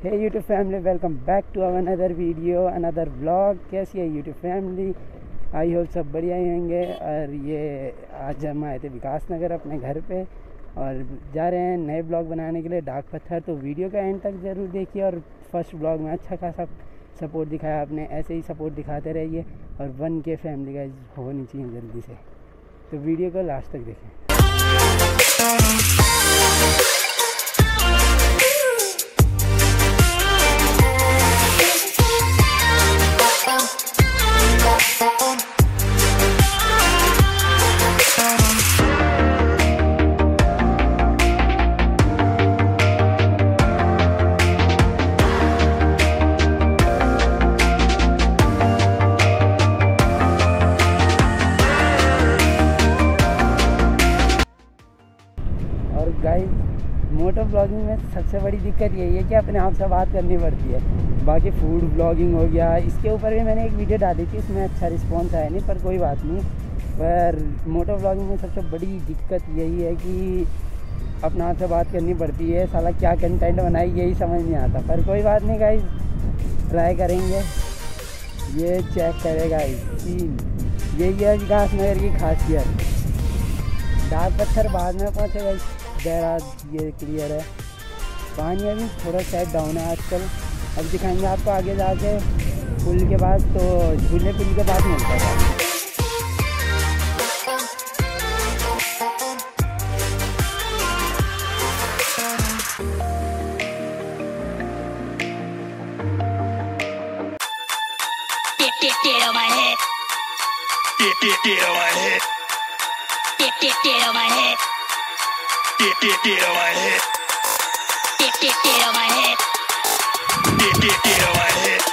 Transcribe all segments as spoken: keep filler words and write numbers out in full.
Hey YouTube family, welcome back to our another video another blog. कैसी है YouTube family? I hope सब बढ़िया ही होंगे। और ये आज हम आए थे विकास नगर अपने घर पे और जा रहे हैं नए ब्लॉग बनाने के लिए डाक पत्थर। तो वीडियो का एंड तक ज़रूर देखिए। और फर्स्ट ब्लॉग में अच्छा खासा सपोर्ट दिखाया आपने, ऐसे ही सपोर्ट दिखाते रहिए। और वन के फैमिली का होनी चाहिए जल्दी से, तो वीडियो को लास्ट तक देखें। गाइस, मोटो ब्लॉगिंग में सबसे बड़ी दिक्कत यही है कि अपने आप से बात करनी पड़ती है। बाकी फूड ब्लॉगिंग हो गया, इसके ऊपर भी मैंने एक वीडियो डाली थी, इसमें अच्छा रिस्पांस आया नहीं, पर कोई बात नहीं। पर मोटो ब्लॉगिंग में सबसे बड़ी दिक्कत यही है कि अपने आप से बात करनी पड़ती है। साला क्या कंटेंट बनाई यही समझ नहीं आता, पर कोई बात नहीं गाइस, ट्राई करेंगे। ये चेक करेगा सीन, यही है विकास नगर की खासियत। डाक पत्थर बाद में पहुँचे गाइस, दहरा ये क्लियर है। पानी अभी थोड़ा साइड डाउन है आजकल। अब दिखाएंगे आपको आगे जाके पुल के पास, तो झूले पुल के पास मिलता है। Get on my head. Get, get, get on my head. Get, get, get on my head. Get, get, get on my head. Get, get, get on my head. Get, get, get on my head.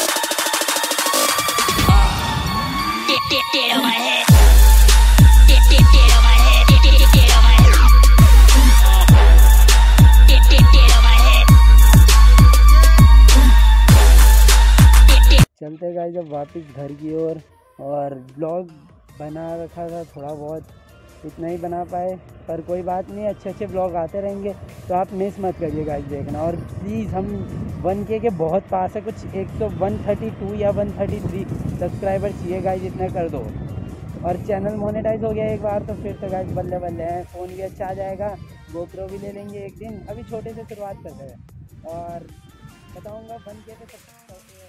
Get, get, get on my head. Get, get, get on my head. Get, get, get on my head. Get, get, get on my head. चलते guys जब वापस घर की ओर। और, और blog बना रखा था थोड़ा बहुत, इतना ही बना पाए, पर कोई बात नहीं, अच्छे अच्छे ब्लॉग आते रहेंगे, तो आप मिस मत करिए गाइस देखना। और प्लीज़, हम वन के के बहुत पास है, कुछ एक तो वन थर्टी टू या वन थर्टी थ्री सब्सक्राइबर चाहिए गाइस, इतना कर दो। और चैनल मोनेटाइज हो गया एक बार तो फिर तो गाइस बल्ले बल्ले हैं। फ़ोन भी अच्छा आ जाएगा, गोप्रो भी ले लेंगे एक दिन। अभी छोटे से शुरुआत करते हैं और बताऊँगा वन के पे सब।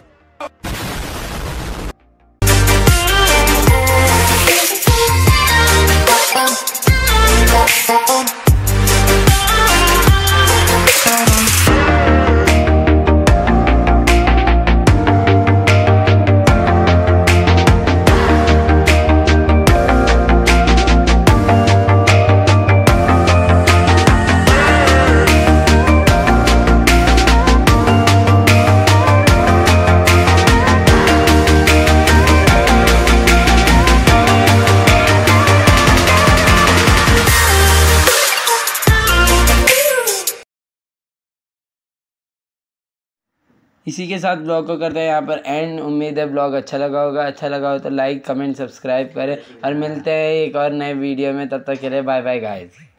इसी के साथ ब्लॉग को करते हैं यहाँ पर एंड। उम्मीद है ब्लॉग अच्छा लगा होगा। अच्छा लगा हो तो लाइक कमेंट सब्सक्राइब करें और मिलते हैं एक और नए वीडियो में। तब तक के लिए बाय बाय गाइस।